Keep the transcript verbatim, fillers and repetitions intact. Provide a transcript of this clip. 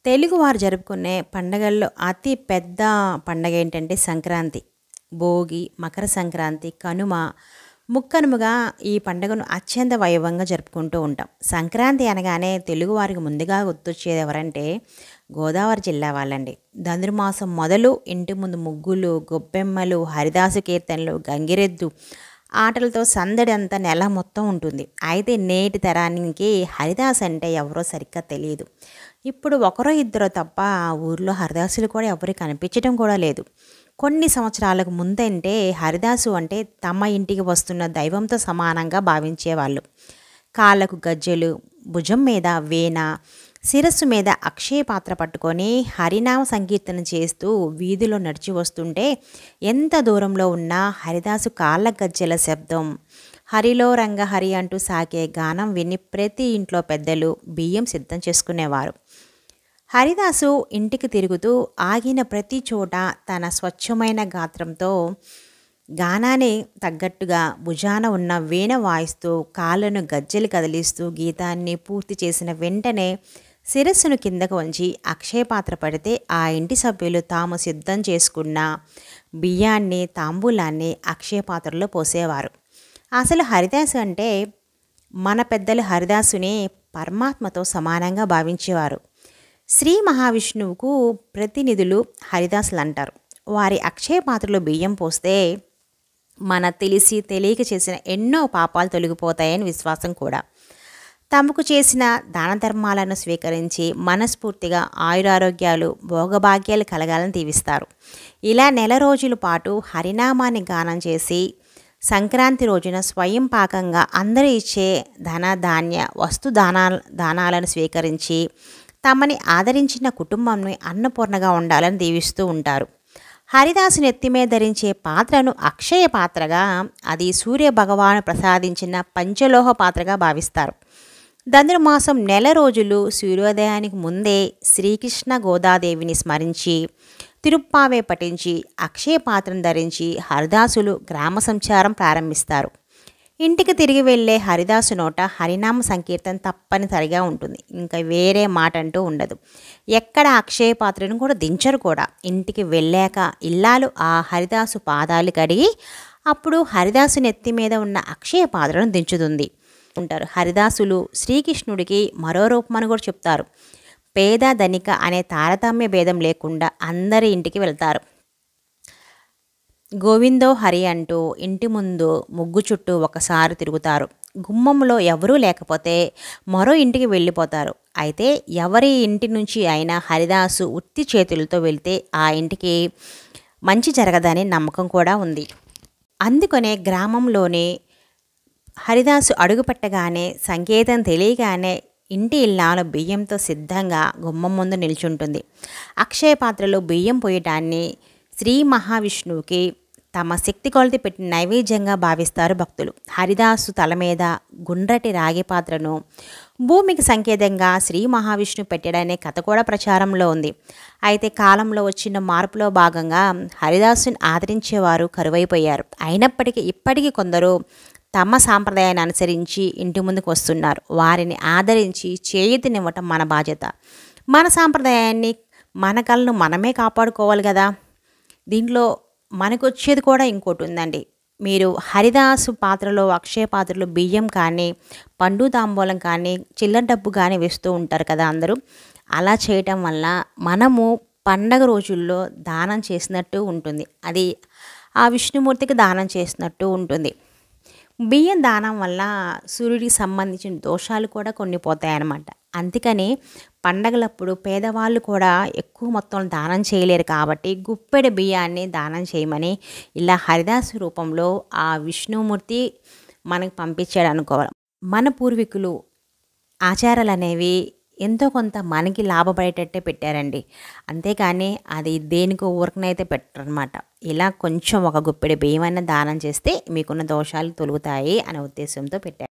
తెలుగువారు జరుపుకునే పండగల్లో అతి పెద్ద పండగ ఏంటంటే సంక్రాంతి. భోగి, మకర సంక్రాంతి, కనుమ, ముక్కనుమగా ఈ పండుగను అత్యంత వైభవంగా జరుపుకుంటూ ఉంటాం. సంక్రాంతి అనగానే తెలుగువారికి ముందుగా గుర్తొచ్చేది ఎవరంటే గోదావరి జిల్లా వాళ్ళండి. ధనుర్మాసం మొదలు ఇంటి ముందు ముగ్గులు, గొబ్బెమ్మలు, హరిదాసు కీర్తనలు, గంగిరెద్దు ఆటలతో సందడి అంతా నెల మొత్తం ఉంటుంది. అయితే నేటి తరానికి హరిదాస్ అంటే ఎవరో సరిగ్గా తెలియదు. ఇప్పుడు ఒకరో ఇద్దరో తప్ప ఆ ఊర్లో హరిదాసులు కూడా ఎవరు కనిపించడం కూడా లేదు. కొన్ని సంవత్సరాలకు ముందంటే హరిదాసు అంటే తమ ఇంటికి వస్తున్న దైవంతో సమానంగా భావించేవాళ్ళు. కాళ్ళకు గజ్జెలు, భుజం మీద వీణ, శిరస్సు మీద అక్షయ పాత్ర పట్టుకొని హరినామ సంకీర్తన చేస్తూ వీధిలో నడిచి వస్తుంటే ఎంత దూరంలో ఉన్నా హరిదాసు కాళ్ళ గజ్జెల శబ్దం, హరిలో రంగ హరి అంటూ సాగే గానం విని ప్రతి ఇంట్లో పెద్దలు బియ్యం సిద్ధం చేసుకునేవారు. హరిదాసు ఇంటికి తిరుగుతూ ఆగిన ప్రతి చోట తన స్వచ్ఛమైన గాత్రంతో గానాన్ని తగ్గట్టుగా భుజాన ఉన్న వీణ వాయిస్తూ కాళ్ళను గజ్జెలు కదిలిస్తూ గీతాన్ని పూర్తి చేసిన వెంటనే శిరస్సును కిందకు వంచి అక్షయపాత్ర పడితే ఆ ఇంటి సభ్యులు తాము సిద్ధం చేసుకున్న బియ్యాన్ని, తాంబూలాన్ని అక్షయపాత్రలో పోసేవారు. అసలు హరిదాసు అంటే మన పెద్దలు హరిదాసుని పరమాత్మతో సమానంగా భావించేవారు. శ్రీ మహావిష్ణువుకు ప్రతినిధులు హరిదాసులు అంటారు. వారి అక్షయ పాత్రలో బియ్యం పోస్తే మన తెలిసి తెలియక చేసిన ఎన్నో పాపాలు తొలగిపోతాయని విశ్వాసం కూడా. తమకు చేసిన దాన ధర్మాలను స్వీకరించి మనస్ఫూర్తిగా ఆయురారోగ్యాలు, భోగభాగ్యాలు కలగాలని దీవిస్తారు. ఇలా నెల రోజుల పాటు హరినామాన్ని గానం చేసి సంక్రాంతి రోజున స్వయం పాకంగా అందరూ ఇచ్చే ధన ధాన్య వస్తు దానా దానాలను స్వీకరించి తమని ఆదరించిన కుటుంబాన్ని అన్నపూర్ణగా ఉండాలని దీవిస్తూ ఉంటారు. హరిదాసు నెత్తిమే ధరించే పాత్రను అక్షయ పాత్రగా, అది సూర్య భగవాను ప్రసాదించిన పంచలోహ పాత్రగా భావిస్తారు. ధనుర్మాసం నెల రోజులు సూర్యోదయానికి ముందే శ్రీకృష్ణ గోదాదేవిని స్మరించి తిరుప్పావే పఠించి అక్షయ పాత్రను ధరించి హరిదాసులు గ్రామ సంచారం ప్రారంభిస్తారు. ఇంటికి తిరిగి వెళ్ళే హరిదాసు నోట హరినామ సంకీర్తన తప్పనిసరిగా ఉంటుంది. ఇంకా వేరే మాట అంటూ ఉండదు. ఎక్కడ అక్షయ పాత్రను కూడా దించరు కూడా. ఇంటికి వెళ్ళాక ఇల్లాలు ఆ హరిదాసు పాదాలు కడిగి అప్పుడు హరిదాసు నెత్తి మీద ఉన్న అక్షయ పాత్రను దించుతుంది ఉంటారు. హరిదాసులు శ్రీకృష్ణుడికి మరో రూపమని కూడా చెప్తారు. పేద ధనిక అనే తారతమ్య భేదం లేకుండా అందరి ఇంటికి వెళ్తారు. గోవిందో హరి అంటూ ఇంటి ముందు ముగ్గు చుట్టూ ఒకసారి తిరుగుతారు. గుమ్మంలో ఎవరూ లేకపోతే మరో ఇంటికి వెళ్ళిపోతారు. అయితే ఎవరి ఇంటి నుంచి అయినా హరిదాసు ఉత్తి చేతులతో వెళ్తే ఆ ఇంటికి మంచి జరగదని నమ్మకం కూడా ఉంది. అందుకనే గ్రామంలోనే హరిదాసు అడుగుపెట్టగానే సంకేతం తెలియగానే ఇంటి ఇల్లాలు బియ్యంతో సిద్ధంగా గుమ్మం ముందు నిల్చుంటుంది. అక్షయ పాత్రలో బియ్యం పోయటాన్ని శ్రీ మహావిష్ణువుకి తమ శక్తి కొలది పెట్టి నైవేద్యంగా భావిస్తారు భక్తులు. హరిదాసు తల మీద గుండ్రటి రాగి పాత్రను భూమికి సంకేతంగా శ్రీ మహావిష్ణువు పెట్టడనే కథ కూడా ప్రచారంలో ఉంది. అయితే కాలంలో వచ్చిన మార్పులో భాగంగా హరిదాసుని ఆదరించేవారు కరువైపోయారు. అయినప్పటికీ ఇప్పటికీ కొందరు తమ సాంప్రదాయాన్ని అనుసరించి ఇంటి ముందుకు వస్తున్నారు. వారిని ఆదరించి చేయూతనివ్వటం మన బాధ్యత. మన సాంప్రదాయాన్ని, మన కళను మనమే కాపాడుకోవాలి కదా. దీంట్లో మనకు వచ్చేది కూడా ఇంకోటి ఉందండి. మీరు హరిదాసు పాత్రలో అక్షయ పాత్రలో బియ్యం కానీ, పండు తాంబూలం కానీ, చిల్లర డబ్బు కానీ వేస్తూ ఉంటారు కదా అందరూ. అలా చేయటం వల్ల మనము పండగ రోజుల్లో దానం చేసినట్టు ఉంటుంది. అది ఆ విష్ణుమూర్తికి దానం చేసినట్టు ఉంటుంది. బియ్యం దానం వల్ల సూర్యుడికి సంబంధించిన దోషాలు కూడా కొన్ని పోతాయన్నమాట. అందుకని పండగలప్పుడు పేదవాళ్ళు కూడా ఎక్కువ మొత్తంలో దానం చేయలేరు కాబట్టి గుప్పెడి బియ్యాన్ని దానం చేయమని ఇలా హరిదాసు రూపంలో ఆ విష్ణుమూర్తి మనకు పంపించాడు అనుకోవాలి. మన పూర్వీకులు ఆచారాలు అనేవి ఎంతో కొంత మనకి లాభపడేటట్టే పెట్టారండి. అంతేకాని అది దేనికో ఊరకనైతే పెట్టరనమాట. ఇలా కొంచెం ఒక గుప్పెడి బియ్యమైనా దానం చేస్తే మీకున్న దోషాలు తొలుగుతాయి అనే ఉద్దేశంతో పెట్టారు.